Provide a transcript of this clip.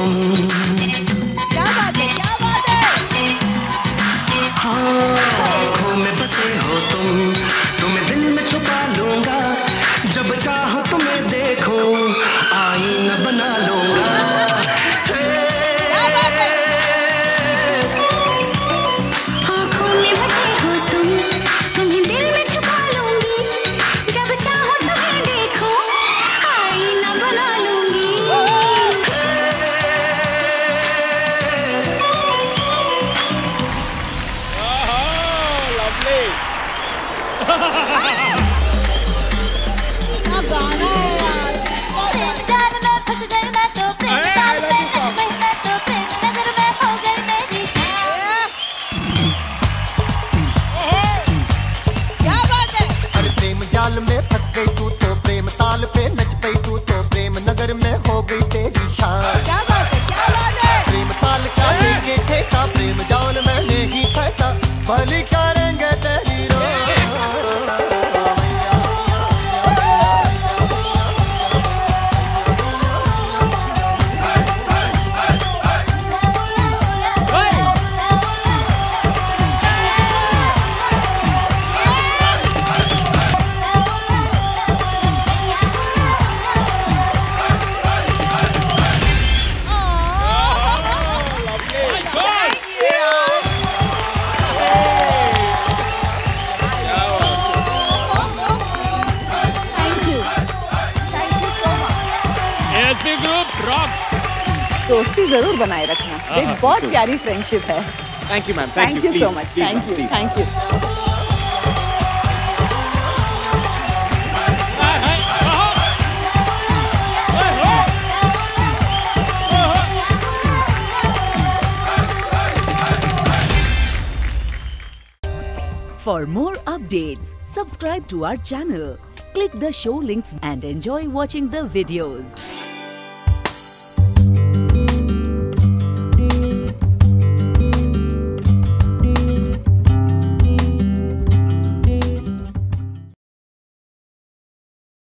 क्या बात है, क्या बात है। हाँ, आँखों में बसे हो तुम, तुम्हें दिल में छुपा लूंगा, जब चाहो तुम्हें देखो, आईना बना लूंगा। क्या बात है। आँखों में बसे हो तुम, तुम्हें दिल में छुपा लूंगी, जब चाहो तुम्हें देखो, आईना बना लूंगी। लवली। क्या गाना है यार। प्रेम जाल में फंस गई मैं तो, प्रेम जाल में फंस गई मैं तो, प्रेम नगर में हो गई मेरी शान। क्या बात है। अरे प्रेम जाल में फंस गई तू तो, प्रेम ताल पे नच पई तू तो, प्रेम नगर में हो गई तेरी शान। क्या बात है, क्या बात है। प्रेम ताल का लेके ठेका, प्रेम जाल में नहीं फंसा, भली करेंगे तेरी रो। ASP Group rock. दोस्ती जरूर बनाए रखना, एक बहुत प्यारी फ्रेंडशिप है। Thank you, ma'am. Thank you so Please, मच, please, thank you, please. Thank you. For more updates, subscribe to our channel, click the show links and enjoy watching the videos.